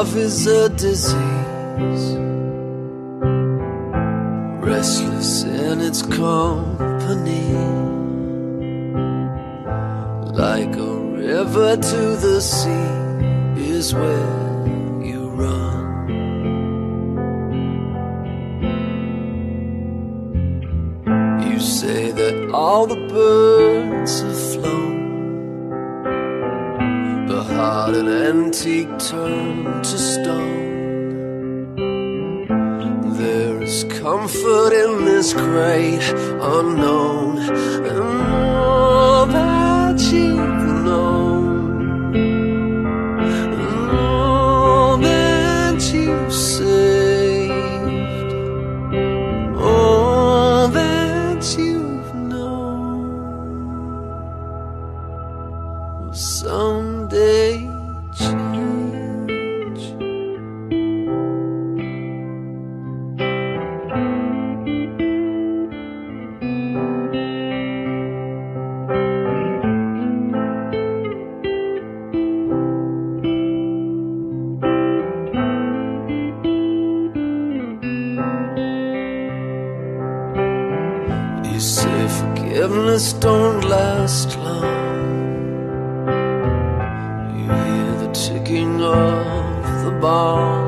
love is a disease, restless in its company, like a river to the sea is where you run. You say that all the birds have flown, the heart an antique turned to stone. There is comfort in this great unknown, and all that you've known, and all that you've saved, all that you've known will someday change. You say forgiveness don't last long. You hear the ticking of the bomb.